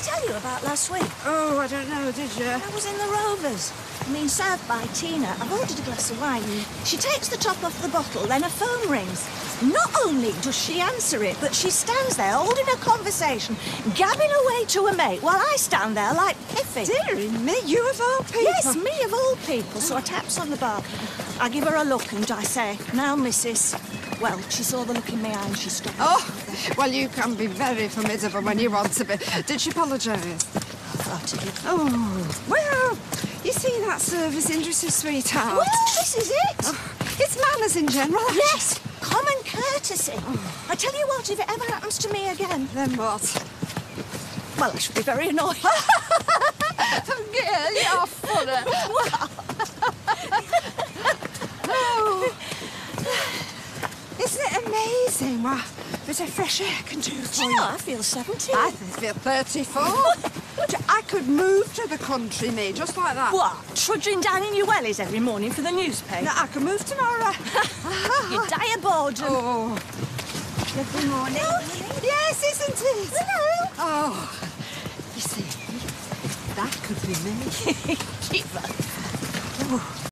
tell you about last week? Oh, I don't know, did you? I was in the Rovers. I mean, served by Tina. I've ordered a glass of wine. She takes the top off the bottle, then her phone rings. Not only does she answer it, but she stands there holding a conversation, gabbing away to a mate, while I stand there like Piffy. Dearie me, you of all people. Yes, me of all people. So I taps on the bar. I give her a look and I say, "Now, missus." Well, she saw the look in my eye and she stopped. Oh, well, you can be very formidable when you want to be. Did she apologise? Oh, well, you see that service industry, sweetheart? Well, this is it. Oh, it's manners in general. Yes, common courtesy. I tell you what, if it ever happens to me again... Then what? Well, I should be very annoyed. Gail, you're funny. Oh. Isn't it amazing what a bit of fresh air can do for Do you know, I feel 70. I feel 34. I could move to the country, me, just like that. What? Trudging down in your wellies every morning for the newspaper? No, I can move tomorrow. You die of boredom. Oh. Lovely morning. Oh, yes, isn't it? Hello. Oh. You see, that could be me. Keep that. Oh.